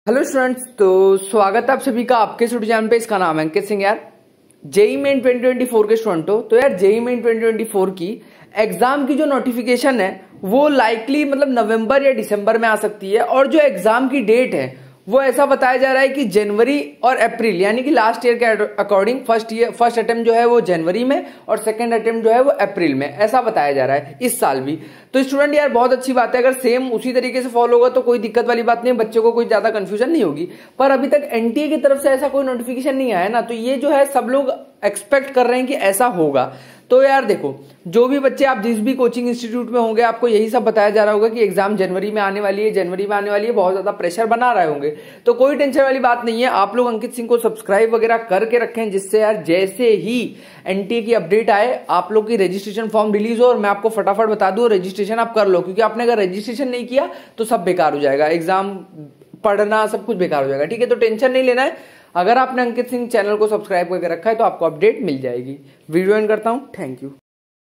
Hello students, तो स्वागत है आप सभी का आपके स्टूडियो चैनल पे। इसका नाम है अंकित सिंह। यार जेई मेन 2024 के स्टूडेंट हो तो यार जेई मेन 2024 की एग्जाम की जो नोटिफिकेशन है वो लाइकली मतलब नवंबर या दिसंबर में आ सकती है। और जो एग्जाम की डेट है वो ऐसा बताया जा रहा है कि जनवरी और अप्रैल, यानी कि लास्ट ईयर के अकॉर्डिंग फर्स्ट अटेम्प्ट जो है वो जनवरी में और सेकंड अटेम्प्ट जो है वो अप्रैल में, ऐसा बताया जा रहा है इस साल भी। तो स्टूडेंट यार बहुत अच्छी बात है, अगर सेम उसी तरीके से फॉलो होगा तो कोई दिक्कत वाली बात नहीं है, बच्चों को कोई ज्यादा कंफ्यूजन नहीं होगी। पर अभी तक एनटीए की तरफ से ऐसा कोई नोटिफिकेशन नहीं आया ना, तो ये जो है सब लोग एक्सपेक्ट कर रहे हैं कि ऐसा होगा। तो यार देखो, जो भी बच्चे आप जिस भी कोचिंग इंस्टीट्यूट में होंगे आपको यही सब बताया जा रहा होगा कि एग्जाम जनवरी में आने वाली है, जनवरी में आने वाली है, बहुत ज्यादा प्रेशर बना रहे होंगे। तो कोई टेंशन वाली बात नहीं है, आप लोग अंकित सिंह को सब्सक्राइब वगैरह करके रखें, जिससे यार जैसे ही एनटीए की अपडेट आए आप लोग की रजिस्ट्रेशन फॉर्म रिलीज हो और मैं आपको फटाफट बता दूं रजिस्ट्रेशन आप कर लो, क्योंकि आपने अगर रजिस्ट्रेशन नहीं किया तो सब बेकार हो जाएगा, एग्जाम पढ़ना सब कुछ बेकार हो जाएगा। ठीक है, तो टेंशन नहीं लेना है। अगर आपने अंकित सिंह चैनल को सब्सक्राइब करके रखा है तो आपको अपडेट मिल जाएगी। वीडियो एंड करता हूं, थैंक यू।